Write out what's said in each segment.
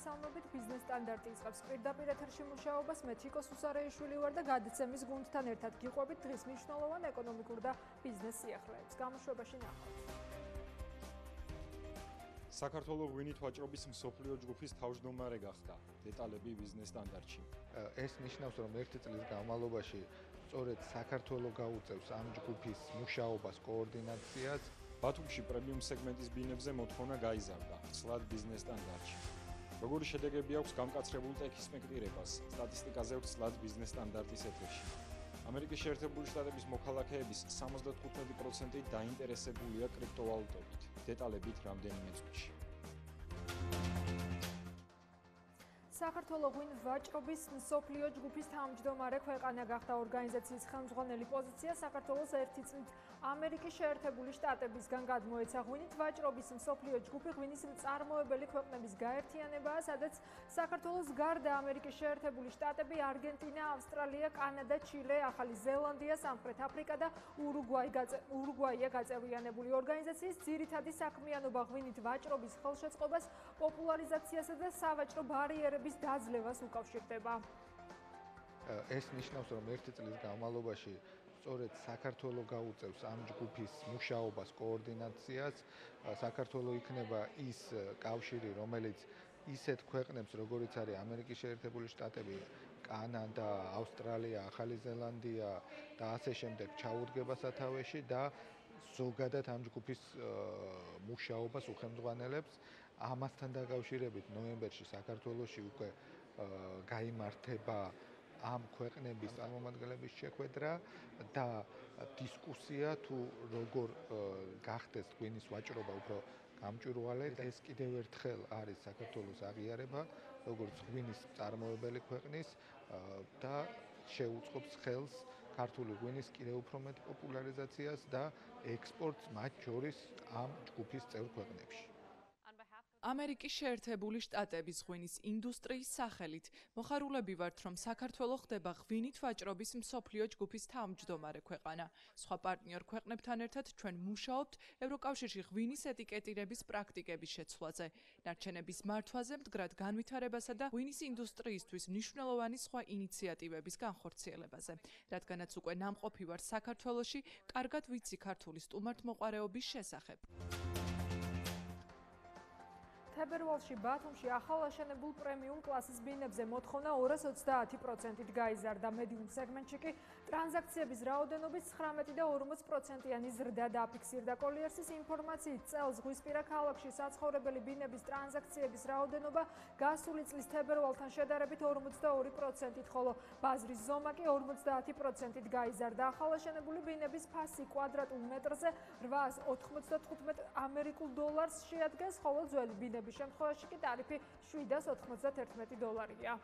მოგესალმებით. ბიზნეს სტანდარტი იწყებს პირდაპირ ეთერში მუშაობას. მე ჩიკოს უსარეიშვილი ვარ და გადაცემის გუნდთან ერთად გიყვებით დღის მნიშვნელოვან ეკონომიკურ და ბიზნეს სიახლეებს. გამოშვებაში ნახავთ. საქართველოს ღვინით ვაჭრობის მსოფლიო ჯგუფის თავმჯდომარე გახდა. დეტალები ბიზნეს სტანდარტში. ეს ნიშნავს, რომ ერთი წლის განმავლობაში სწორედ საქართველოს გაუწევს ამ ჯგუფის მუშაობას, კოორდინაციას. ბათუმში პრემიუმ სეგმენტის ბინებზე მოთხოვნა გაიზარდა, ცლად ბიზნეს სტანდარტში. როგორი შედეგები აქვს გამკაცრებულ ტექისპექტირებას, სტატისტიკაზე ვცლად ბიზნეს სტანდარტის ეთერში. ამერიკის შეერთებული შტატების მოქალაქეების 75% დაინტერესებულია კრიპტოვალუტებით. დეტალებით რამდენიმე წუთში. საქართველოს ღვინით ვაჭრობის მსოფლიო ჯგუფის თავმჯდომარე ქვეყანა გახდა. ორგანიზაციის ხელმძღვანელი პოზიცია საქართველოს ერთი წლით ამერიკის შეერთებული შტატებისგან გადმოეცა. ღვინით ვაჭრობის მსოფლიო ჯგუფი ღვინის მწარმოებელი ქვეყნების გაერთიანებაა, სადაც საქართველოს გარდა ამერიკის შეერთებული შტატები, არგენტინა, ავსტრალია, კანადა, ჩილე, ახალი ზელანდია, სამხრეთ აფრიკა და ურუგვაია გაწევრიანებული. ორგანიზაციის ძირითადი საქმიანობა ღვინით ვაჭრობის ხელშეწყობას, პოპულარიზაციასა და სავაჭრო ბარიერების დაძლევას უკავშირდება. ეს ნიშნავს, რომ ერთი წლის განმავლობაში სწორედ საქართველოს გაუწევს ამ ჯგუფის მუშაობას, კოორდინაციას. საქართველოს იქნება ის კავშირი, რომელიც ისეთ ქვეყნებს, როგორიც არის ამერიკის შეერთებული შტატები, კანადა, ავსტრალია, ახალი ზელანდია და ასე შემდეგ ჩაუდგება სათავეში და ზოგადად ამ ჯგუფის მუშაობას უხელმძღვანელებს. ამასთან დაკავშირებით ნოემბერში საქართველოში უკვე გაიმართება ამ ქვეყნების წარმომადგენლების შეხვედრა და დისკუსია თუ როგორ გახდეს ღვინის ვაჭრობა უფრო გამჭვირვალე. ეს კიდევ ერთხელ არის საქართველოს აღიარება როგორც ღვინის მწარმოებელი ქვეყნის და შეუწყობს ხელს ქართული ღვინის კიდევ უფრო მეტ პოპულარიზაციას და ექსპორტს მათ შორის ამ ჯგუფის წევრ ქვეყნებში. ამერიკის შეერთებული შტატების ღვინის ინდუსტრიის სახელით მოხარულები ვართ, რომ საქართველო ხდება ღვინით ვაჭრობის მსოფლიო ჯგუფის თავმჯდომარე ქვეყანა. სხვა პარტნიორ ქვეყნებთან ერთად ჩვენ მუშაობთ ევროკავშირში ღვინის ეტიკეტირების პრაქტიკების შეცვლაზე, ნარჩენების მართვაზე, მდგრად განვითარებასა და ღვინის ინდუსტრიისთვის მნიშვნელოვანი სხვა ინიციატივების განხორციელებაზე. რადგანაც უკვე ნამყოფი ვარ საქართველოში, კარგად ვიცი ქართული სტუმართმოყვარეობის შესახებ. თებერვალში ბათუმში ახალაშენებულ პრემიუმ კლასის ბინებზე მოთხოვნა 230%-ით გაიზარდა. მედიუმ სეგმენტში კი ტრანზაქციების რაოდენობის 19 და 40%-იანი ზრდა დაფიქსირდა. კოლიერსის ინფორმაციით წელს ზღვისპირა ქალაქში საცხოვრებელი ბინების ტრანზაქციების რაოდენობა გასული წლის თებერვალთან შედარებით 42%-ით, ხოლო ბაზრის ზომა კი 50%-ით გაიზარდა. ახალაშენებული ბინების ფასი კვადრატულ მეტრზე 895 ამერიკულ დოლარს შეადგენს, ხოლო ძველი ბინების შემთხვევაში კი ტარიფი $791.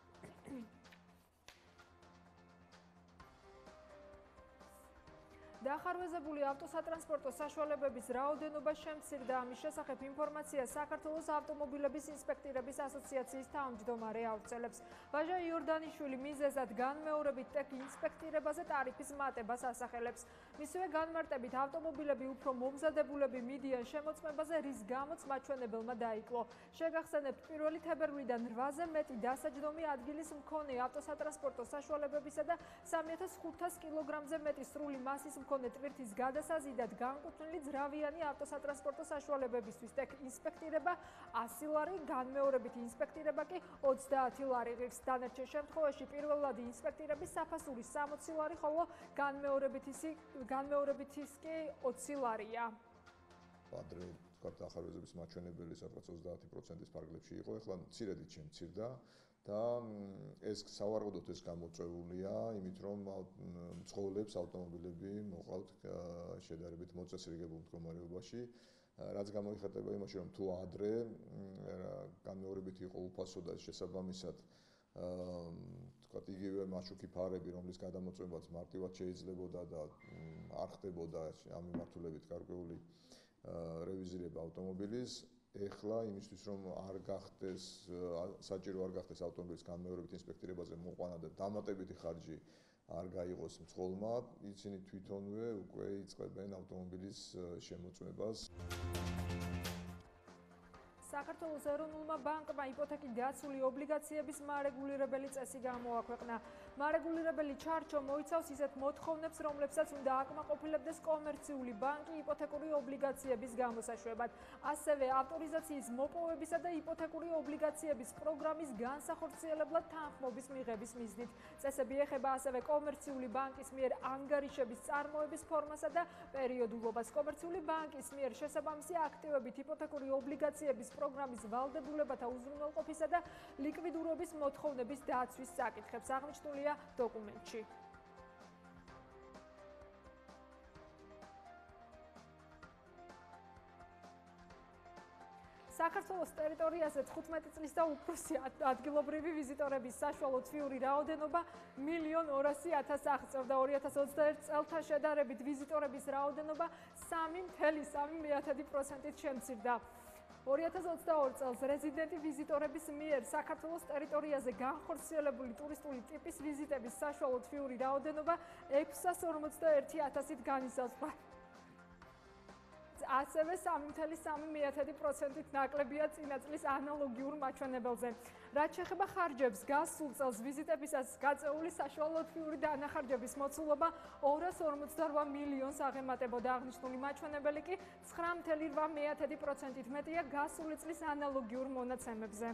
დახარვეზებული ავტოსატრანსპორტო საშუალებების რაოდენობა შემცირდა. ამის შესახებ ინფორმაცია საქართველოს ავტომობილების ინსპექტირების ასოციაციის თავმჯდომარე ავრწელებს. ვაჟა იორდანიშვილი მიზეზად განმეორებით ინსპექტირებაზე ტარიფის მატებას ასახელებს. მისივე განმარტებით ავტომობილები უფრო მომზადებულები მიდიან შემოწმებაზე, რის გამოც მაჩვენებელმა დაიკლო. შეგახსენებთ, 1 თებერვლიდან 8-ზე მეტი დასაჯდომი ადგილის მქონე ავტოსატრანსპორტო საშუალებებისა და 3500 კილოგრამზე მეტი სრული მასის მქონე ტვირთის გადასაზიდად განკუთვნილი ძრავიანი ავტოსატრანსპორტო საშუალებებისთვის ინსპექტირება 100 ლარი, განმეორებითი ინსპექტირება კი 30 ლარი ღირს. დანარჩენ შემთხვევაში პირველადი ინსპექტირების საფასური 60 ლარი, ხოლო განმეორებითის კი 20 ლარია. ადრე თქვათ ახალგაზრდების მაჩვენებელი სადღაც 30%-ის ფარგლებში იყო, ეხლა მცირედით შემცირდა და ეს სავარაუდოდ ეს გამოწვეულია იმით, რომ მცხოვრებს ავტომობილები მოყავთ შედარებით მოწესრიგებულ მდგომარეობაში, რაც გამოიხატება იმაში, რომ თუ ადრე განმეორებით იყო უფასო და შესაბამისად თქვათ იგივე მაშუქი ფარები, რომლის გადამოწმებაც მარტივად შეიძლებოდა და არ ხდებოდა ამ მიმართულებით გარკვეული რევიზირება ავტომობილის. ეხლა იმისთვის რომ არ გახდეს საჭირო არ გახდეს ავტომობილის განმეორებით ინსპექტირებაზე მოყვანა და დამატებითი ხარჯი არ გაიღოს მცხოვრებმა, ისინი თვითონვე უკვე იწყებენ ავტომობილის შემოწმებას. საქართველოს ეროვნულმა ბანკმა იპოთეკით დაცული ობლიგაციების მარეგულირებელი წესი გამოაქვეყნა. მარეგულირებელი ჩარჩო მოიცავს ისეთ მოთხოვნებს, რომლებსაც უნდა აკმაყოფილებდეს კომერციული ბანკი იპოთეკური ობლიგაციების გამოსაშვებად. ასევე ავტორიზაციის მოპოვებისა და იპოთეკური ობლიგაციების პროგრამის განსახორციელებლად თანხმობის მიღების მიზნით. წესები ეხება ასევე კომერციული ბანკის მიერ ანგარიშების წარმოების ფორმასა და პერიოდულობას. კომერციული ბანკის მიერ შესაბამისი აქტივებით იპოთეკური ობლიგაციების პროგრამის ვალდებულებათა უზრუნველყოფისა და ლიკვიდურობის მოთხოვნების დაცვის საკითხებს აღნიშნულია დოკუმენტში. საქართველოს ტერიტორიაზე 15 წლის და უფროსი ადგილობრივი ვიზიტორების საშუალო თვიური რაოდენობა 1.200.000 აღწევდა. 2021 წელთან შედარებით ვიზიტორების რაოდენობა 3.3%-ით შემცირდა. 2022 წელს რეზიდენტი ვიზიტორების მიერ საქართველოს ტერიტორიაზე განხორციელებული ტურისტული ტიპის ვიზიტების საშუალო თვიური რაოდენობა 641.000-ით განისაზღვრა. ასევე 3.3%-ით ნაკლებია წინა წლის ანალოგიურ მაჩვენებელზე. რაც შეეხება ხარჯებს, გასულ წელს ვიზიტებისას გაწეული საშუალო თვიური დანახარჯების მოცულობა 248 მილიონს აღემატებოდა. აღნიშნული მაჩვენებელი კი 9.8%-ით მეტია გასული წლის ანალოგიურ მონაცემებზე.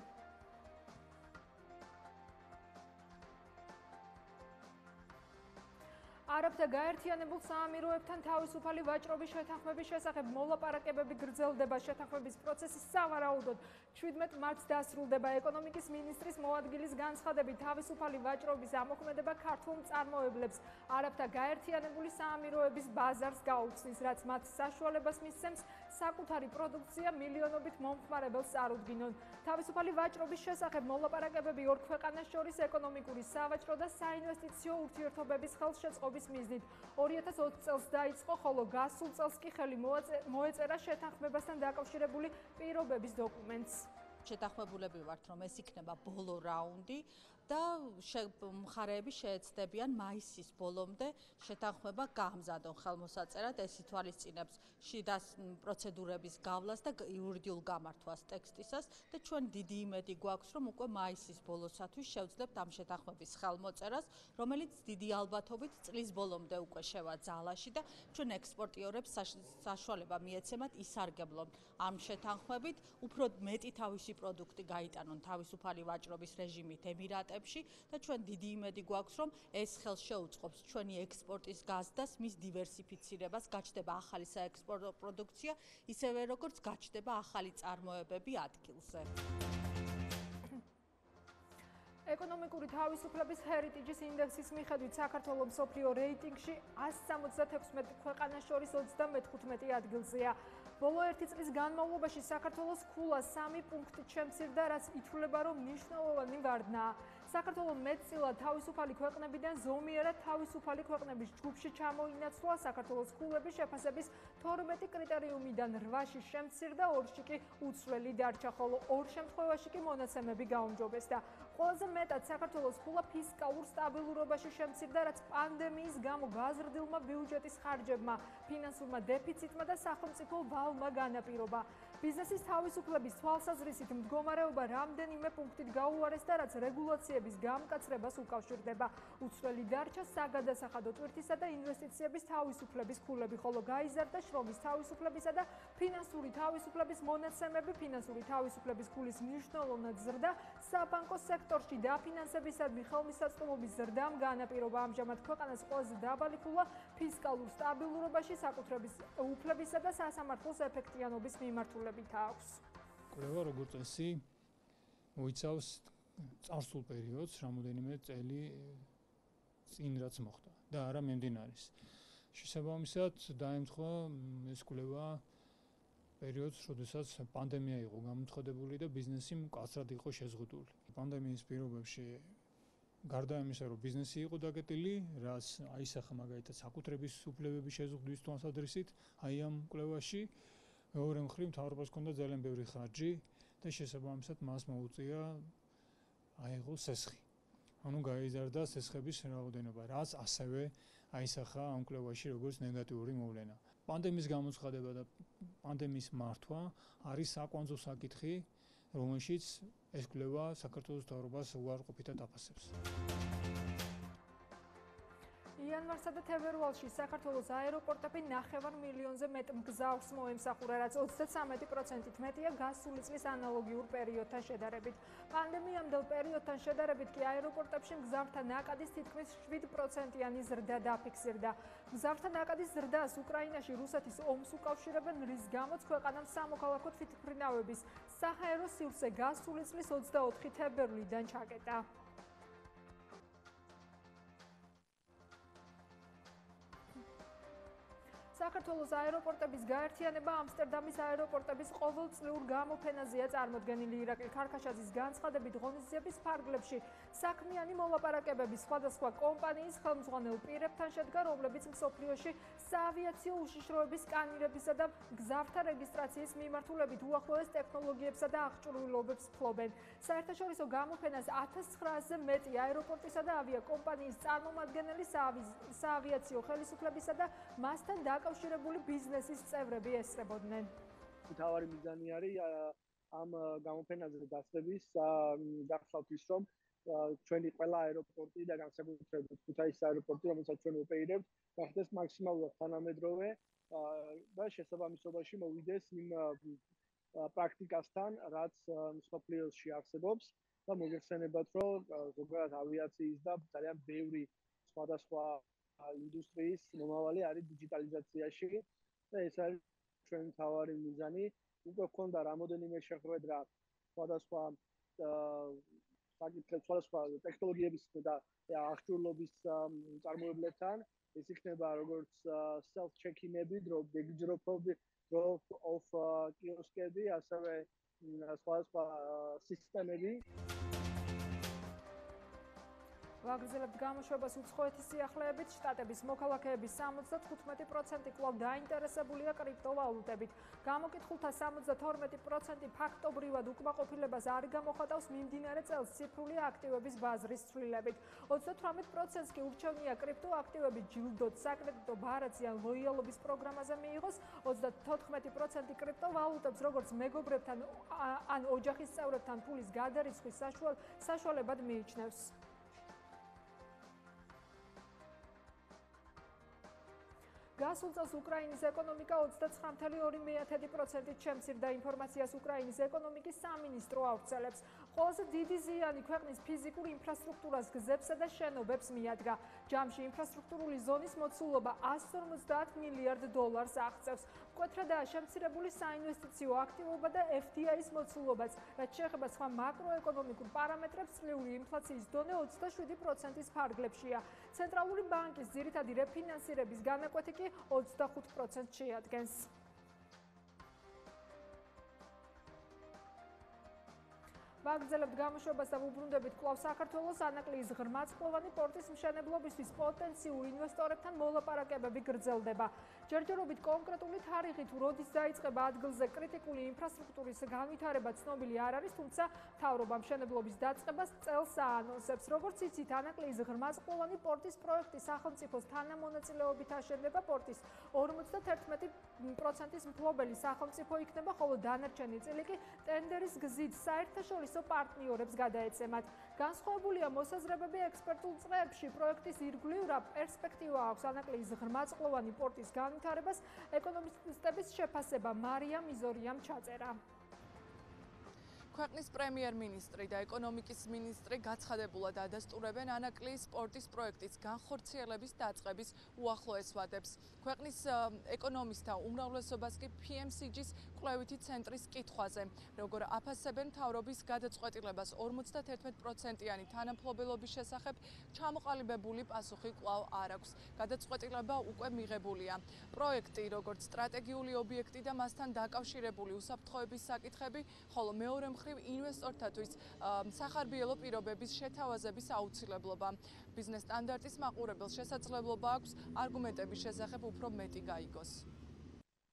არაბთა გაერთიანებულ საამიროებთან თავისუფალი ვაჭრობის შეთანხმების შესახებ მოლაპარაკებები გრძელდება. შეთანხმების პროცესი სავარაუდოდ 17 მარტს დასრულდება. ეკონომიკის მინისტრის მოადგილის განცხადებით, თავისუფალი ვაჭრობის ამოქმედება ქართულ მწარმოებლებს არაბთა გაერთიანებული საამიროების ბაზარს გაუხსნის, რაც მათ საშუალებას მისცემს საკუთარი პროდუქცია მილიონობით მომხმარებელს წარუდგინონ. თავისუფალი ვაჭრობის შესახებ მოლაპარაკებები ორ ქვეყანას შორის ეკონომიკური, სავაჭრო და საინვესტიციო ურთიერთობების ხელშეწყობის მიზნით 2020 წელს დაიწყო, ხოლო გასულ წელს კი ხელი მოეწერა შეთანხმებასთან დაკავშირებული პირობების დოკუმენტს. შეთანხმებულები ვართ, რომ ეს იქნება ბოლო რაუნდი და მხარეები შეეცდებიან მაისის ბოლომდე შეთანხმება გაამზადონ ხელმოსაწერად. ეს ითვალისწინებს შიდა პროცედურების გავლას და იურიდიულ გამართვას ტექსტისას და ჩვენ დიდი იმედი გვაქვს, რომ უკვე მაისის ბოლოსათვის შევძლებთ ამ შეთანხმების ხელმოწერას, რომელიც დიდი ალბათობით წლის ბოლომდე უკვე შევა ძალაში და ჩვენ ექსპორტიორებს საშუალება მიეცემათ ისარგებლონ ამ შეთანხმებით, უფრო მეტი თავისი პროდუქტი გაიტანონ თავისუფალი ვაჭრობის რეჟიმით ემირატებში და ჩვენ დიდი იმედი გვაქვს, რომ ეს ხელს შეუწყობს ჩვენი ექსპორტის გაზრდას, მის დივერსიფიცირებას, გაჩნდება ახალი საექსპორტო პროდუქცია, ისევე როგორც გაჩნდება ახალი წარმოებები ადგილზე. ეკონომიკური თავისუფლების ჰერიტიჯის ინდექსის მიხედვით საქართველოს მსოფლიო რეიტინგში 176 ქვეყანას შორის 35 ადგილზეა. ბოლო 1 წლის განმავლობაში საქართველოს ქულა 3 პუნქტით შემცირდა, რაც ითვლება, რომ მნიშვნელოვანი ვარდნაა. საქართველოს მეტწილად თავისუფალი ქვეყნებიდან ზომიერად თავისუფალი ქვეყნების ჯგუფში ჩამოინაცვლა. საქართველოს ქულების შეფასების 12 კრიტერიუმიდან 8-ში შემცირდა, 2-ში კი უცვლელი დარჩა, ხოლო 2 შემთხვევაში კი მონაცემები გაუმჯობესდა. ყველაზე მეტად საქართველოს ქულა ფისკალურ სტაბილურობაში შემცირდა, რაც პანდემიის გამო გაზრდილმა ბიუჯეტის ხარჯებმა, ფინანსურმა დეფიციტმა და სახელმწიფო ვალმა განაპირობა. ბიზნესის თავისუფლების თვალსაზრისით მდგომარეობა რამდენიმე პუნქტით გაუარესდა, რაც რეგულაციების გამკაცრებას უკავშირდება. უცვლელი დარჩა საგადასახადო ტვირთისა და ინვესტიციების თავისუფლების ქულები, ხოლო გაიზარდა შრომის თავისუფლებისა და ფინანსური თავისუფლების მონაცემები. ფინანსური თავისუფლების ქულის მნიშვნელოვნად ზრდა საბანკო სექტორში დაფინანსებისადმი ხელმისაწვდომობის ზრდამ განაპირობა. ამჟამად ქვეყანას ყველაზე დაბალი ქულა ფისკალურ სტაბილურობაში, საკუთრების უფლებისა და სასამართლოს ეფექტიანობის მიმართულებით აქვს. კვლევა როგორც წესი მოიცავს წარსულ პერიოდს, რამოდენიმე წელი წინ რაც მოხდა და არა მიმდინარეს. შესაბამისად დაემთხვა ეს კვლევა პერიოდს, როდესაც პანდემია იყო გამოცხადებული და ბიზნესი მკაცრად იყო შეზღუდული. პანდემიის პირობებში გარდა იმისა, რომ ბიზნესი იყო დაკეტილი, რაც აისახა მაგალითად საკუთრების უფლებების შეზღუდვის თვალსაზრისით, აი ამ კვლევაში მეორე მხრივ მთავრობას ჰქონდა ძალიან ბევრი ხარჯი და შესაბამისად მას მოუწია აიღო სესხი. ანუ გაიზარდა სესხების რაოდენობა, რაც ასევე აისახა ამ კვლევაში როგორც ნეგატიური მოვლენა. პანდემიის გამოცხადება და პანდემიის მართვა არის საკვანძო საკითხი რომელშიც ეს კვლევა საქართველოს მთავრობას უარყოფითად აფასებს. იანვარსა და თებერვალში საქართველოს აეროპორტები 9 მილიონზე მეტ მგზავრს მოემსახურა, რაც 33%-ით მეტია გასული წლის ანალოგიურ პერიოდთან შედარებით. პანდემიამდელ პერიოდთან შედარებით კი აეროპორტებში მგზავრთა ნაკადის თითქმის 7%-იანი ზრდა დაფიქსირდა. მგზავრთა ნაკადის ზრდას უკრაინაში რუსეთის ომს უკავშირებენ, რის გამოც ქვეყანამ სამოქალაქო თვითმფრინავების საჰაერო სივრცე გასული წლის 24 თებერვლიდან ჩაკეტა. საქართველოს აეროპორტების გაერთიანება ამსტერდამის აეროპორტების ყოველწლიურ გამოფენაზეა წარმოდგენილი. ირაკლი ქარქაშაძის განცხადებით, ღონისძიების ფარგლებში საქმიანი მოლაპარაკებები სხვადასხვა კომპანიის ხელმძღვანელ პირებთან შედგა, რომლებიც მსოფლიოში საავიაციო უშიშროების სკანირებისა და მგზავრთა რეგისტრაციის მიმართულებით უახლოეს ტექნოლოგიებსა და აღჭურვილობებს ფლობენ. საერთაშორისო გამოფენას 1900-ზე მეტი აეროპორტისა და ავიაკომპანიის წარმომადგენელი, საავიაციო ხელისუფლებისა და მასთან დაკავშირებული ბიზნესის წევრები ესწრებოდნენ. მთავარი მიზანი არის ამ გამოფენაზე დასწრების გახსოვთ ის, რომ ჩვენი ყველა აეროპორტი და განსაკუთრებით ქუთაისის აეროპორტი, რომელსაც ჩვენ ოპერირებთ, გახდეს მაქსიმალურად თანამედროვე და შესაბამისობაში მოვიდეს იმ პრაქტიკასთან, რაც მსოფლიოში არსებობს და მოგეხსენებათ, რომ ზოგადად ავიაციის და ძალიან ბევრი სხვადასხვა ინდუსტრიის მომავალი არის დიჯიტალიზაციაში და ეს არის ჩვენი მთავარი მიზანი. უკვე გვქონდა რამოდენიმე შეხვედრა სხვადასხვა სხვადასხვა ტექნოლოგიების და აღჭურვილობის მწარმოებლებთან. ეს იქნება როგორც self check-inები, drop off კიოსკები, ასევე სხვადასხვა სისტემები. ვაგრძელებთ გამოშვებას უცხოეთის სიახლეებით. შტატების მოქალაქეების 75% კვლავ დაინტერესებულია კრიპტოვალუტებით. გამოკითხულთა 72% ფაქტობრივად უკმაყოფილებას არ გამოხატავს მიმდინარე წელს ციფრული აქტივების ბაზრის ცვლილებით. 38%-ს კი ურჩევნია კრიპტოაქტივები ჯილდოდ საკრედიტო ბარათი ან ლოიალობის პროგრამაზე მიიღოს. 34% კრიპტოვალუტებს როგორც მეგობრებთან ან ოჯახის წევრებთან ფულის გადარიცხვის საშუალებად მიიჩნევს. გასულ წელს უკრაინის ეკონომიკა 29.2%-ით შემცირდა. ინფორმაციას უკრაინის ეკონომიკის სამინისტრო ავრცელებს. ყველაზე დიდი ზიანი ქვეყნის ფიზიკურ ინფრასტრუქტურას, გზებსა და შენობებს მიადგა. ჯამში ინფრასტრუქტურული ზონის მოცულობა 150 მილიარდ დოლარს აღწევს. მკვეთრადაა შემცირებული საინვესტიციო აქტივობა და FDI-ის მოცულობაც, რაც შეეხება სხვა მაკროეკონომიკურ პარამეტრებს, წლიური ინფლაციის დონე 27%-ის ფარგლებშია. ცენტრალური ბანკის ძირითადი რეფინანსირების განაკვეთი კი 25%-ს შეადგენს. ვაგრძელებთ გამოშვებას და ვუბრუნდებით კვლავ საქართველოს. ანაკლიის ღრმაწყლოვანი პორტის მშენებლობისთვის პოტენციურ ინვესტორებთან მოლაპარაკებები გრძელდება. ჯერჯერობით კონკრეტული თარიღი თუ როდის დაიწყება ადგილზე კრიტიკული ინფრასტრუქტურის განვითარება ცნობილი არ არის, თუმცა მთავრობა მშენებლობის დაწყებას წელს აანონსებს. როგორც იცით, ანაკლიის ღრმაწყლოვანი პორტის პროექტი სახელმწიფოს თანამონაწილეობით აშენდება. პორტის 51%-ის მფლობელი სახელმწიფო იქნება, ხოლო დანარჩენი წილი კი ტენდერის გზით საერთაშორისო პარტნიორებს გადაეცემათ. განსხვავებულია მოსაზრებები ექსპერტულ წრეებში. პროექტის ირგვლივ რა პერსპექტივა აქვს ანაკლიის ღრმაწყლოვანი პორტის განვითარებას, ეკონომისტების შეფასება მარიამ იზორიამ ჩაწერა. ქვეყნის პრემიერ-მინისტრი და ეკონომიკის მინისტრი გაცხადებულად ადასტურებენ ანაკლიის პორტის პროექტის განხორციელების დაწყების უახლოეს ვადებს. ქვეყნის ეკონომისტთა უმრავლესობას კი PMCG-ის კვლევითი ცენტრის კითხვაზე, როგორ აფასებენ მთავრობის გადაწყვეტილებას 51%-იანი თანამფლობელობის შესახებ, ჩამოყალიბებული პასუხი კვლავ არ აქვს. გადაწყვეტილება უკვე მიღებულია. პროექტი, როგორც სტრატეგიული ობიექტი და მასთან დაკავშირებული უსაფრთხოების საკითხები, ხოლო მეორე მხრივ ინვესტორთათვის სახარბიელო პირობების შეთავაზების აუცილებლობა. ბიზნეს სტანდარტის მაყურებელს შესაძლებლობა აქვს არგუმენტების შესახებ უფრო მეტი გაიგოს.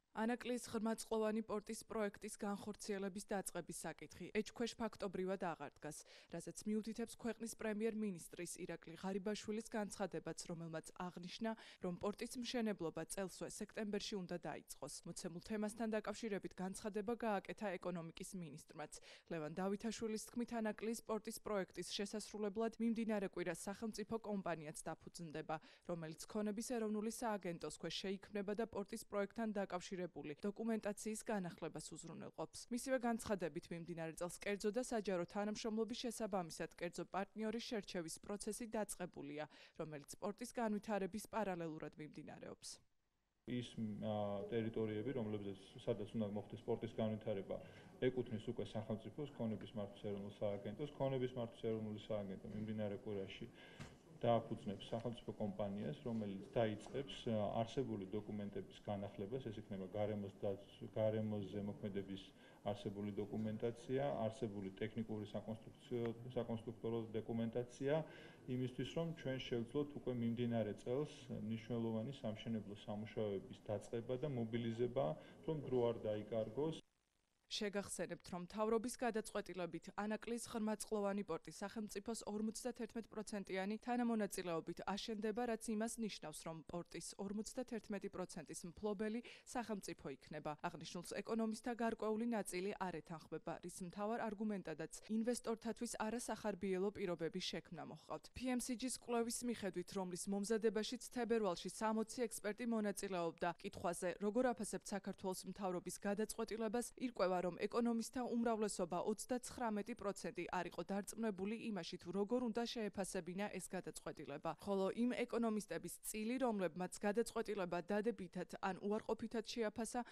ანაკლის ღრმაწყლოვანი პორტის პროექტის განხორციელების დაწყების საკითხი ეჭქვეშ ფაქტობრივად აღარ დგას, რასაც მიუთითებს ქვეყნის პრემიერ-მინისტრის ირაკლი ღარიბაშვილის განცხადებაც, რომელმაც აღნიშნა, რომ პორტის მშენებლობა წელსვე სექტემბერში უნდა დაიწყოს. მოცემულ თემასთან დაკავშირებით განცხადება გააკეთა ეკონომიკის მინისტრმაც. ლევან დავითაშვილის თქმით, ანაკლის პორტის პროექტის შესასრულებლად მიმდინარე კვირას სახელმწიფო კომპანიაც დაფუძნდება, რომელიც ქონების ეროვნული სააგენტოს ქვეშ შეიქმნება და პორტის პროექტთან დაკავშირებული დოკუმენტაციის განახლებას უზრუნველყოფს. მისივე განცხადებით მიმდინარე წელს კერძო და საჯარო თანამშრომლობის შესაბამისად კერძო პარტნიორის შერჩევის პროცესი დაწყებულია, რომელიც სპორტის განვითარების პარალელურად მიმდინარეობს. ის ტერიტორიები, სადაც უნდა მოხდეს სპორტის განვითარება, ეკუთვნის უკვე სახელმწიფოს ქონების მართვის ეროვნულ სააგენტოს. ქონების მართვის ეროვნული სააგენტო მიმდინარე კვირაში დააფუძნებს სახელმწიფო კომპანიას, რომელიც დაიწყებს არსებული დოკუმენტების განახლებას, ეს იქნება გარემოზე მოქმედების არსებული დოკუმენტაცია, არსებული ტექნიკური საკონსტრუქციო დოკუმენტაცია, იმისთვის, რომ ჩვენ შევძლოთ უკვე მიმდინარე წელს მნიშვნელოვანი სამშენებლო სამუშაოების დაწყება და მობილიზება, რომ დრო არ დაიკარგოს. შეგახსენებთ, რომ მთავრობის გადაწყვეტილებით ანაკლის ღრმაწყლოვანი პორტი სახელმწიფოს 51%-იანი თანამონაწილეობით აშენდება, რაც იმას ნიშნავს, რომ პორტის 51%-ის მფლობელი სახელმწიფო იქნება. აღნიშნულს ეკონომისტთა გარკვეული ნაწილი არ ეთანხმება, რის მთავარ არგუმენტადაც ინვესტორთათვის არასახარბიელო პირობების შექმნა მოჰყავთ. PMCG-ს კვლევის მიხედვით, რომლის მომზადებაშიც თებერვალში 60 ექსპერტი მონაწილეობდა, კითხვაზე, როგორ აფასებთ საქართველოს მთავრობის გადაწყვეტილებას, ირკვევა, რომ ეკონომისტთა უმრავლესობა 39% არ იყო დარწმუნებული იმაში, თუ როგორ უნდა შეეფასებინა ეს გადაწყვეტილება. ხოლო იმ ეკონომისტების წილი, რომლებმაც გადაწყვეტილება დადებითად ან უარყოფითად შეაფასა,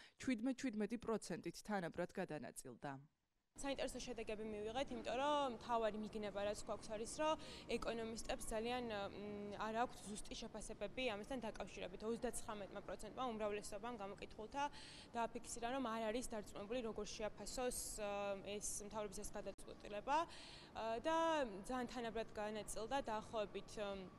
17% თანაბრად გადანაწილდა. საინტერესო შედეგები მივიღეთ, იმიტომ რომ მთავარი მიგნება რაც გვაქვს არის, რომ ეკონომისტებს ძალიან არ აქვთ ზუსტი შეფასებები ამასთან დაკავშირებით. 39%-მა უმრავლესობამ გამოკითხულთა დააფიქსირა, რომ არ არის დარწმუნებული როგორ შეაფასოს ეს მთავრობის ეს გადაწყვეტილება და ძალიან თანაბრად განაწილდა დაახლოებით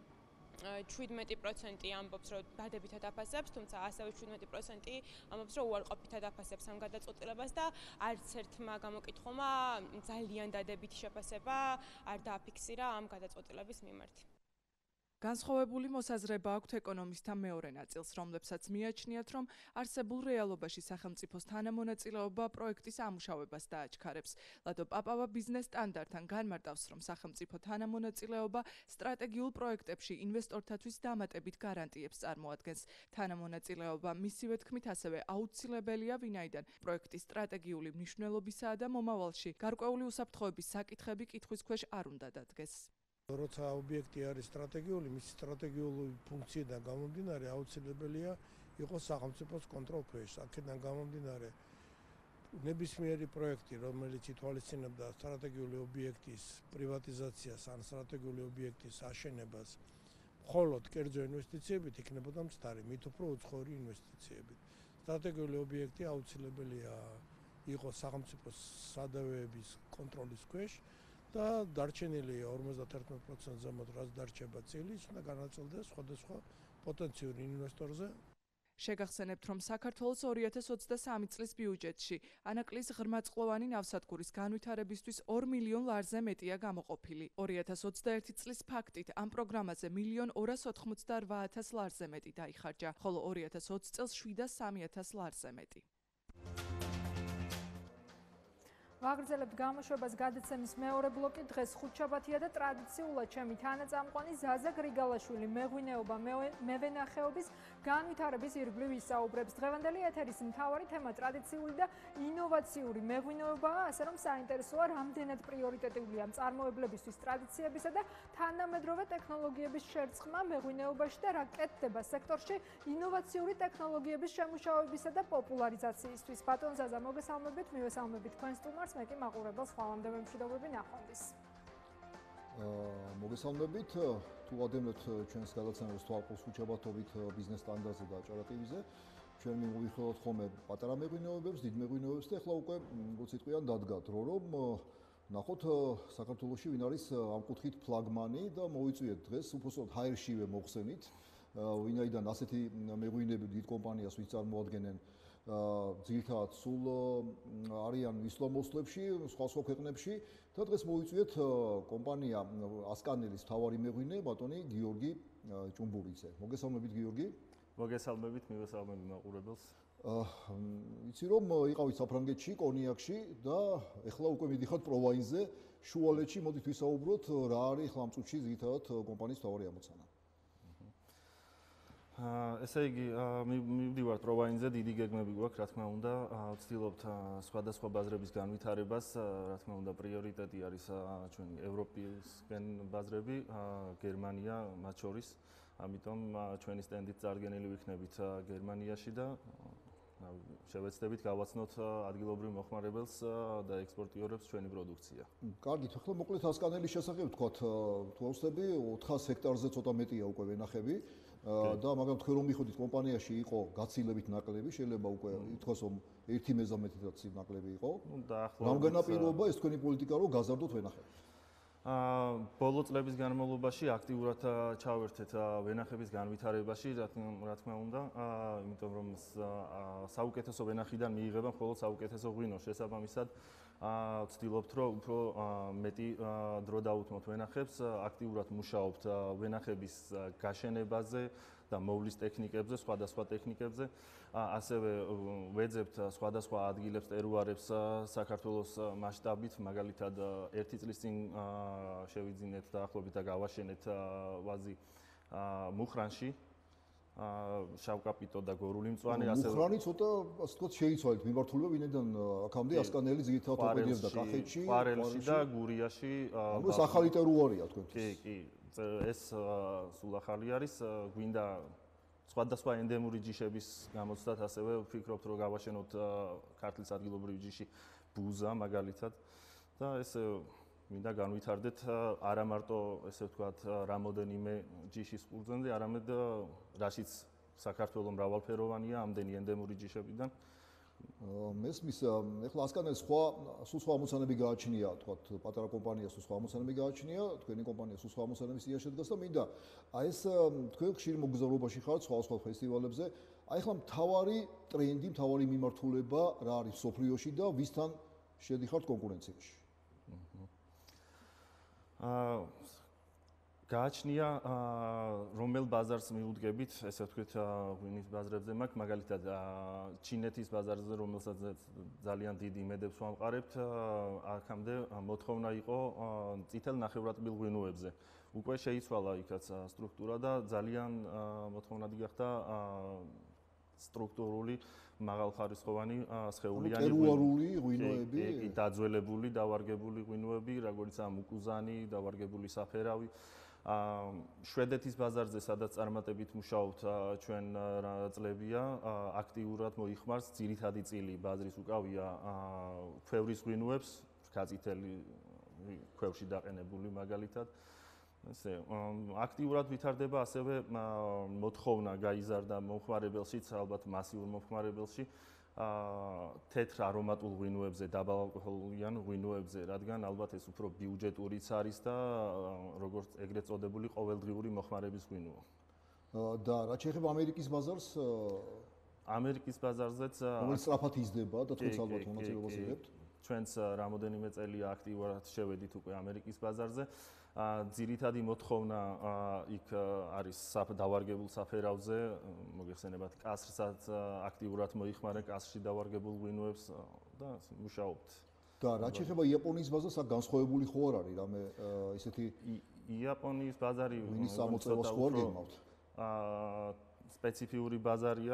17% ამბობს, რომ დადებითად აფასებს, თუმცა ასევე 17% ამბობს, რომ უარყოფითად აფასებს ამ გადაწყვეტილებას და არც ერთმა გამოკითხულმა ძალიან დადებითი შეფასება არ დააფიქსირა ამ გადაწყვეტილების მიმართ. განსხვავებული მოსაზრება აქვთ ეკონომისტთა მეორე ნაწილს, რომლებსაც მიაჩნიათ, რომ არსებულ რეალობაში სახელმწიფოს თანამონაწილეობა პროექტის ამუშავებას დააჩქარებს. ლადო პაპავა ბიზნეს სტანდარტთან განმარტავს, რომ სახელმწიფო თანამონაწილეობა სტრატეგიულ პროექტებში ინვესტორთათვის დამატებით გარანტიებს წარმოადგენს. თანამონაწილეობა მისივე თქმით ასევე აუცილებელია, ვინაიდან პროექტის სტრატეგიული მნიშვნელობისაა და მომავალში გარკვეული უსაფრთხოების საკითხები კითხვის ქვეშ არ უნდა დადგეს. როცა ობიექტი არის სტრატეგიული, მისი სტრატეგიული ფუნქციიდან გამომდინარე აუცილებელია იყოს სახელმწიფოს კონტროლქვეშ. აქედან გამომდინარე ნებისმიერი პროექტი, რომელიც ითვალისწინებდა სტრატეგიული ობიექტის პრივატიზაციას ან სტრატეგიული ობიექტის აშენებას, მხოლოდ კერძო ინვესტიციებით იქნებოდა მცდარი, მით უფრო უცხოური ინვესტიციებით. სტრატეგიული ობიექტი აუცილებელია იყოს სახელმწიფოს სადავეების კონტროლის ქვეშ. და დარჩენილია 51% ზემოთ, რაც დარჩება წილის, უნდა განაწილდეს სხვადასხვა პოტენციური ინვესტორზე. შეგახსენებთ, რომ საქართველოს 2023 წლის ბიუჯეტში ანაკლის ღრმაწყლოვანი ნავსადგურის განვითარებისთვის 2 მილიონ ლარზე მეტია გამოყოფილი. 2021 წლის ფაქტით ამ პროგრამაზე 1.288.000 ლარზე მეტი დაიხარჯა, ხოლო 2020 წელს 703.000 ლარზე მეტი. ვაგრძელებთ გამოშვებას გადაცემის მეორე ბლოკი. დღეს ხუთშაბათია და ტრადიციულად ჩემი თანაწამყვანი ზაზა გრიგალაშვილი მეღვინეობა მევენახეობის განვითარების ირგვლივ ისაუბრებს. დღევანდელი ეთერის მთავარი თემა ტრადიციული და ინოვაციური მეღვინეობაა, ასე რომ საინტერესოა რამდენად პრიორიტეტულია მწარმოებლებისთვის ტრადიციებისა და თანამედროვე ტექნოლოგიების შერწყმა მეღვინეობაში და რა კეთდება სექტორში ინოვაციური ტექნოლოგიების შემუშავებისა და პოპულარიზაციისთვის. ბატონ ზაზა, მოგესალმებით, მივესალმებით თქვენ სტუმარს. მე კი მაყურებელს ხვალამდე მემშვიდობები ნახვამდის. მოგესალმებით, თუ ადევნებთ ჩვენს გადაცემებს თვალყურს უჩაბათობით ბიზნეს სტანდარტზე და ჭარატივიზე, ჩვენ მივიხილოთ ხოლმე პატარა მეღვინეობებს, დიდ მეღვინეობებს და ახლა უკვე როგორც იტყვიან დადგათ დრო, რომ ნახოთ საქართველოში ვინ არის ამ კუთხით ფლაგმანი და მოვიწვიეთ დღეს უბრალოდ ჰაერშივე მოხსენით, ვინაიდან ასეთი მეღვინეები დიდ კომპანიას ვინც წარმოადგენენ ძირითადად სულ არიან ისლამოსლებში, სხვა ქვეყნებში და დღეს მოიწვიეთ კომპანია ასკანელის მთავარი მეღვინე ბატონი გიორგი ჭუმბურიძე. მოგესალმებით გიორგი. მოგესალმებით, მივესალმები მაყურებელს. იცი რომ იყავით საფრანგეთში, კონიაკში და ეხლა უკვე მიდიხართ პროვაინზე, შუალედში მოდით ვისაუბროთ რა არის ახლა ამ წუთში ძირითადად კომპანიის მთავარი ამოცანა. ესე იგი, მივდივართ პროვაინზე, დიდი გეგმები გვაქვს, რა თქმა უნდა, ვცდილობთ სხვადასხვა ბაზრების განვითარებას, რა თქმა უნდა, პრიორიტეტი არის ჩვენი ევროპისკენ ბაზრები, გერმანია მათ შორის, ამიტომ ჩვენი სტენდით წარგენილი ვიქნებით გერმანიაში და შევეცდებით გავაცნოთ ადგილობრივ მოხმარებელს და ექსპორტიორებს ჩვენი პროდუქცია. კარგით, ახლა მოკლედ ასკანელის შესახებ ვთქვათ, თუ ავსდები 400 ჰექტარზე ცოტა მეტია უკვე ვენახები და მაგრამ თქვენ რომ მიხოდით კომპანიაში იყო გაცილებით ნაკლები, შეიძლება უკვე ითქვას რომ 1/13-იც ნაკლები იყო. რამ განაპირობა ეს თქვენი პოლიტიკა რომ გაზარდოთ ვენახები? ბოლო წლების განმავლობაში აქტიურად ჩავერთეთ ვენახების განვითარებაში, რა თქმა უნდა, იმიტომ რომ საუკეთესო ვენახიდან მიიღება მხოლოდ საუკეთესო ღვინო. შესაბამისად, ვცდილობთ რომ უფრო მეტი დრო დავუთმოთ ვენახებს, აქტიურად მუშაობთ ვენახების გაშენებაზე და მოვლის ტექნიკებზე, სხვადასხვა ტექნიკებზე. ასევე ვეძებთ სხვადასხვა ადგილებს, ტერუარებს საქართველოს მასშტაბით, მაგალითად, ერთი წლის წინ შევიძინეთ დაახლოებით და გავაშენეთ ვაზი მუხრანში, შავკაპიტო და გორული მწვანე, ასევე მუხრანი ცოტა, ასე ვთქვათ, შეიცვალეთ მიმართულება, ვინედან აქამდე ასკანელი ძირითადად ოპერირებდა კახეთში, ყვარელში და გურიაში. ანუ ეს ახალი ტერუარია თქვენთვის. კი, ეს სულ ახალი არის, გვინდა სხვადასხვა ენდემური ჯიშების გამოცდათ, ასევე ვფიქრობთ, რომ გავაშენოთ ქართლის ადგილობრივი ჯიში ბუზა მაგალითად და ეს მინდა განვითარდეთ არა მარტო ესე ვთქვათ რამოდენიმე ჯიშის ყურძენზე, არამედ რაშიც საქართველოს მრავალფეროვანია ამდენი ენდემური ჯიშებიდან. მესმის, ეხლა ასკანელს სულ სხვა ამოცანები გააჩნია, თქვათ, პატარა კომპანიას სულ სხვა ამოცანები გააჩნია, თქვენი კომპანია სულ სხვა ამოცანების წინაშე დგას და მინდა აი ეს თქვენ ხშირ მოგზაურობაში ხართ სხვა ფესტივალებზე, აი ახლა მთავარი ტრენდი, მთავარი მიმართულება რა არის სოფლიოში და ვისთან შედიხართ კონკურენციაში? გააჩნია რომელ ბაზარს მიუდგებით, ესე ვთქვით, ღვინის ბაზრებზე მაქვს, მაგალითად ჩინეთის ბაზარზე, რომელსაც ძალიან დიდი იმედებს ვამყარებთ, აქამდე მოთხოვნა იყო წითელ ნახევრადტბილ ღვინოებზე. უკვე შეიცვალა იქაც სტრუქტურა და ძალიან მოთხოვნადი გახდა სტრუქტურული მაღალხარისხოვანი სხეულიანი ღვინოები, დაძველებული, დავარგებული ღვინოები, როგორიცაა მუკუზანი, დავარგებული საფერავი. შვედეთის ბაზარზე, სადაც წარმატებით მუშაობთ ჩვენ წლებია, აქტიურად მოიხმარს ძირითადი წილი ბაზრის უკავია ქვევრის ღვინოებს, ფქაწითელი ქვევში დაყენებული მაგალითად. ესე აქტიურად ვითარდება ასევე მოთხოვნა გაიზარდა მომხმარებელშიც, ალბათ მასიურ მომხმარებელში, თეთრ არომატულ ღვინოებზე, დაბალალკოჰოლიან ღვინოებზე, რადგან ალბათ ეს უფრო ბიუჯეტურიც არის და როგორც ეგრეთ წოდებული ყოველდღიური მოხმარების ღვინოა. და რაც შეეხება ამერიკის ბაზარს, ამერიკის ბაზარზეც რომელიც სწრაფად იზრდება და თქვენც ალბათ მონაწილეობას იღებთ. ჩვენც რამოდენიმე წელია აქტიურად შევედით უკვე ამერიკის ბაზარზე. ძირითადი მოთხოვნა იქ არის დავარგებულ საფერავზე, მოგეხსენებათ კასრსაც აქტიურად მოიხმარენ კასრში დავარგებულ ღვინოებს და მუშაობთ. და რაც შეეხება იაპონიის ბაზარს, აქ განსხვავებული ხო არ არის რამე ისეთი იაპონიის ბაზარი ღვინის ამოწევას ხო არ გეგმავთ? სპეციფიური ბაზარია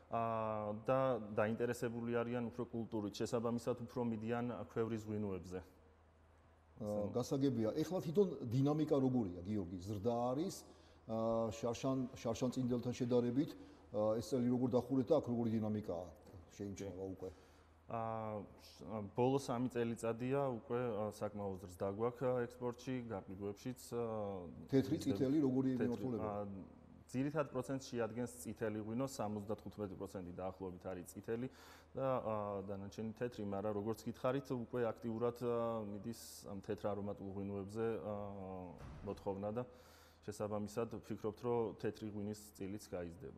და დაინტერესებული არიან უფრო კულტურით, შესაბამისად უფრო მიდიან ქვევრის ღვინოებზე. გასაგებია, ეხლა თვითონ დინამიკა როგორია, გიორგი? ზრდა არის შარშან წინდელთან შედარებით, ეს წელი როგორ დახურეთ და აქ როგორი დინამიკაა შეიმჩნევა უკვე? ბოლო 3 წელიწადია უკვე საკმაოდ ზრდა გვაქვს ექსპორტში, გარკვევებშიც. თეთრი, წითელი როგორი მიმართულება? ძირითად პროცენტს შეადგენს წითელი ღვინო, 75% დაახლოებით არის წითელი და დანარჩენი თეთრი, მაგრამ როგორც გითხარით, უკვე აქტიურად მიდის ამ თეთრ არომატულ ღვინოებზე მოთხოვნა და შესაბამისად ვფიქრობთ, რომ თეთრი ღვინის წილიც გაიზრდება.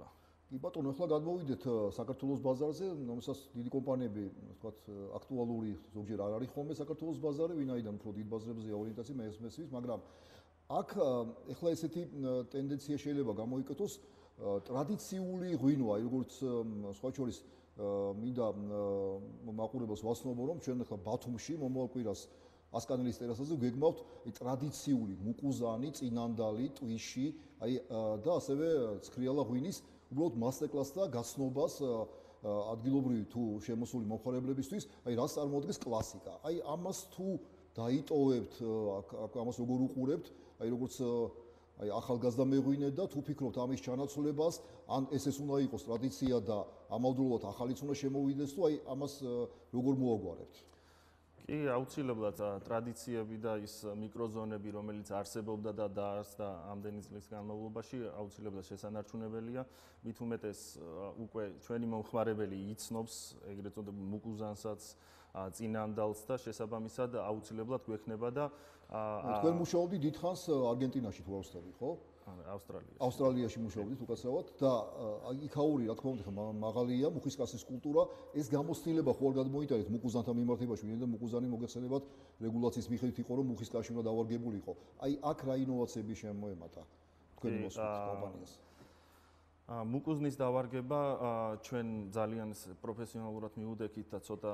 კი ბატონო, ახლა გადმოვიდეთ საქართველოს ბაზარზე, რომელსაც დიდი კომპანიები, ვთქვათ, აქტუალური ზოგჯერ არ არის ხოლმე საქართველოს ბაზარი, ვინაიდან უფრო დიდ ბაზრებზეა ორიენტაცია მესმის, მაგრამ აქ ახლა ესეთი ტენდენცია შეიძლება გამოიკეთოს ტრადიციული ღვინო, აი როგორც სხვა შორის მინდა მაყურებელს ვაცნობო, რომ ჩვენ ახლა ბათუმში მომავალ კვირას ასკანელის ტერასაზე გეგმავთ ტრადიციული მუკუზანი, წინანდალი, ტვიში, აი და ასევე ცხრიალა ღვინის უბრალოდ მასტერკლასს და გაცნობას ადგილობრივი თუ შემოსული მომხმარებლებისთვის, აი რას წარმოადგენს კლასიკა. აი ამას თუ დაიტოვებთ, ამას როგორ უყურებთ, აი როგორც აი ახალგაზრდა მეღვინე და თუ ფიქრობთ ამის ჩანაცვლებას, ან ეს უნდა იყოს ტრადიცია და ამავდროულად ახალიც უნდა შემოვიდეს, თუ აი ამას როგორ მოაგვარებთ? კი, აუცილებლად ტრადიციები და ის მიკროზონები, რომელიც არსებობდა და დაარსდა ამდენი წლის განმავლობაში, აუცილებლად შესანარჩუნებელია. მით უმეტეს უკვე ჩვენი მომხმარებელი იცნობს ეგრეთ წოდებულ მუკუზანსაც, წინანდალს და შესაბამისად აუცილებლად გვექნება და თქვენ მუშაობდით დიდხანს არგენტინაში თუ ავსტრალიაში, ხო? ავსტრალიაში. ავსტრალიაში მუშაობდით უკაცრავად და იქაური, რა თქმა უნდა, მაღალია მუხის კასის კულტურა, ეს გამოცდილება ხო არ გადმოიტანეთ მუკუზანთა მიმართებაში, ვინაიდან მუკუზანი მოგეხსენებათ რეგულაციის მიხედვით იყო, რომ მუხის კაში უნდა დავარგებულიყო. აი აქ რა ინოვაციები შემოემატა თქვენი მოსვლით კომპანიას? მუკუზნის დავარგება ჩვენ ძალიან პროფესიონალურად მივუდექით და ცოტა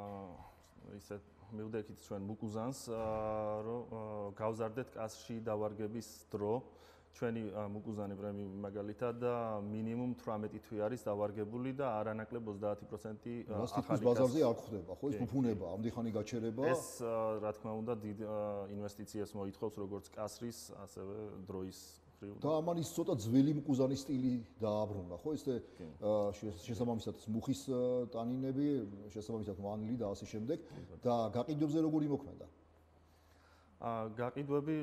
ისე მივუდექით ჩვენ მუკუზანს, რომ გავზარდეთ კასში დავარგების დრო. ჩვენი მუკუზანი პრემიუმი მაგალითად მინიმუმ 18 თვე არის დავარგებული და არანაკლებ 30% ახალი ბაზარზე არ ხდება, ხო? ეს ფუფუნება, ამდიხანი გაჩერება. ეს რა თქმა უნდა დიდ ინვესტიციას მოითხოვს როგორც კასრის, ასევე დროის მხრივ. და ამან ის ცოტა ძველი მუკუზანის სტილი დააბრუნა, ხო? ეს შესაბამისად მუხის ტანინები, შესაბამისად ვანილი და ასე შემდეგ და გაყიდვებზე როგორი მოქმედა? გაყიდვები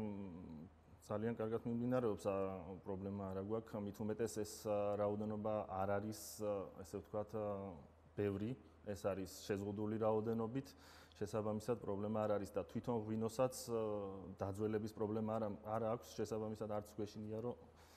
ძალიან კარგად მიმდინარეობს, პრობლემა არ აქვს, მით უმეტეს ეს რაოდენობა არ არის, ესე ვთქვათ, ბევრი, ეს არის შეზღუდული რაოდენობით, შესაბამისად პრობლემა არ არის და თვითონ ღვინოსაც დაძველების პრობლემა არ აქვს, შესაბამისად არც გვეშინია, რომ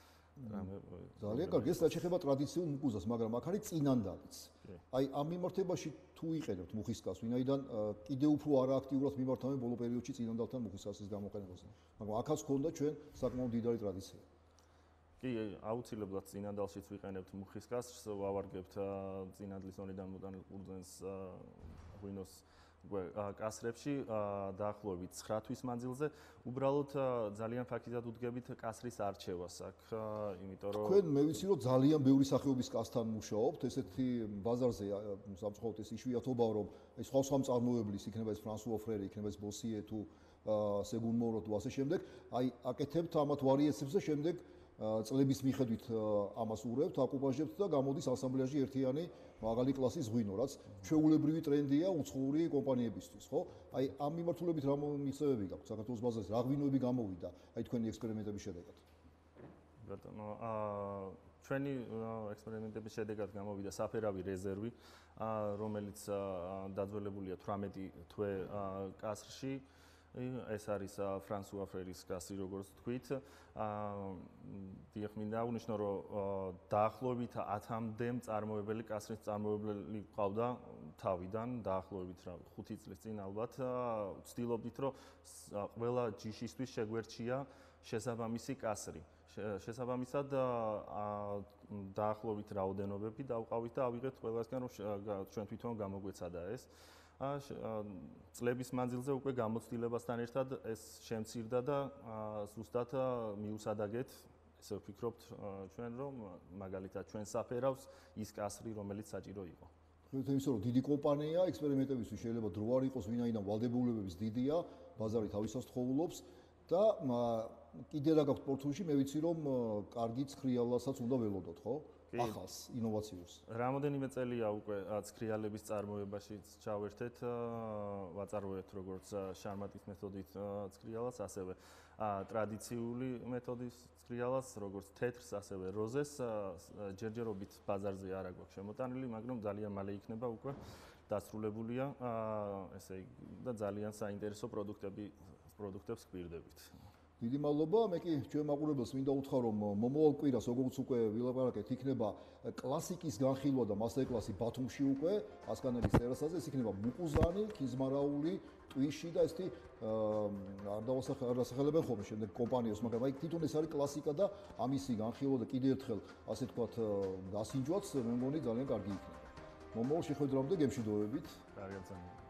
ძალიან კარგი, ეს რაც შეეხება ტრადიციულ მუკუზას, მაგრამ აქ არის წინანდალიც. აი ამ მიმართებაში თუ იყენებთ მუხის კას, ვინაიდან კიდევ უფრო არააქტიურად მიმართავენ ბოლო პერიოდში წინანდალთან მუხის კასის გამოყენებაზე. მაგრამ აქაც ქონდა ჩვენ საკმაოდ დიდარი ტრადიცია. კი, აუცილებლად წინანდალშიც ვიყენებთ მუხის კასს, ვავარგებთ წინანდლის ორიდან მოტანილ ყურძენს ღვინოს კასრებში დაახლოებით 9 თვის მანძილზე. უბრალოდ ძალიან ფაქტიურად უდგებით კასრის არჩევას აქ, იმიტომ რომ თქვენ მე ვიცი რომ ძალიან ბევრი სახეობის კასთან მუშაობთ, ესეთი ბაზარზე სამწუხაროდ ეს იშვიათობაა, რომ ეს სხვა მწარმოებლის, იქნება ეს ფრანსუა ფრერი, იქნება ეს ბოსიე თუ სეგუნ მორო თუ ასე შემდეგ, აი აკეთებთ ამათ ვარიაციებს და შემდეგ წლების მიხედვით ამას ურევთ, აკუპაჟებთ და გამოდის ასამბლეაჟი ერთიანი მაღალი კლასის ღვინო, რაც ჩვეულებრივი ტრენდია უცხოური კომპანიებისთვის, ხო? აი ამ მიმართულებით რა მიღწევები გაქვთ საქართველოს ბაზარზე, რა ღვინოები გამოვიდა, აი თქვენი ექსპერიმენტების შედეგად? ბატონო, ჩვენი ექსპერიმენტების შედეგად გამოვიდა საფერავი რეზერვი, რომელიც დაძველებულია 18 თვე კასრში. ეს არის ფრანსუა ფრერის კასი, როგორც თქვით. დიახ, მინდა აღვნიშნო, რომ დაახლოებით 10-მდე მწარმოებელი კასრის მწარმოებელი ყავდა თავიდან, დაახლოებით 5 წლის წინ ალბათ. ვცდილობდით, რომ ყველა ჯიშისთვის შეგვერჩია შესაბამისი კასრი. შესაბამისად დაახლოებით რაოდენობები დავყავით და ავიღეთ ყველასგან, რომ ჩვენ თვითონ გამოგვეცადა ეს. წლების მანძილზე უკვე გამოცდილებასთან ერთად ეს შემცირდა და ზუსტად მიუსადაგეთ, ესე ვფიქრობთ ჩვენ, რომ მაგალითად ჩვენ საფერავს ის კასრი, რომელიც საჭირო იყო. ხედავთ იმის, რომ დიდი კომპანია ექსპერიმენტებისთვის შეიძლება დრო არ იყოს, ვინაიდან ვალდებულებების დიდია, ბაზარი თავისას თხოვლობს და კიდე რა გაქვთ პორტფოლიოში, მე ვიცი, რომ კარგი ცხრიალასაც უნდა ველოდოთ, ხო? ახალს, ინოვაციურს. რამოდენიმე წელია უკვე ცხრიალების წარმოებაში ჩავერთეთ, ვაწარმოებთ როგორც შარმატის მეთოდით ცხრიალას, ასევე ტრადიციული მეთოდის ცხრიალას, როგორც თეთრს, ასევე როზეს, ჯერჯერობით ბაზარზე არ აქვს შემოტანილი, მაგრამ ძალიან მალე იქნება უკვე დასრულებულია, ესე იგი და ძალიან საინტერესო პროდუქტებს გვირდებით. დიდი მადლობა. მე კი ჩვენ მაყურებელს მინდა უთხრა, რომ მომავალ კვირას, როგორც უკვე ვილაპარაკეთ, იქნება კლასიკის განხილვა და მასტერკლასი ბათუმში უკვე, ასკანელის ტერასაზე, ეს იქნება მუყუზანი, ქიზმარაული, ტვიში და ესეთი არ დავასახელებენ ხოლმე შემდეგ კომპანიას, მაგრამ აი თვითონ ეს არის კლასიკა და ამისი განხილვა და კიდევ ერთხელ, ასე თქვათ, გასინჯვაც, მე მგონი ძალიან კარგი იქნება. მომავალ შეხვედრამდე გემშვიდობებით. კარგად.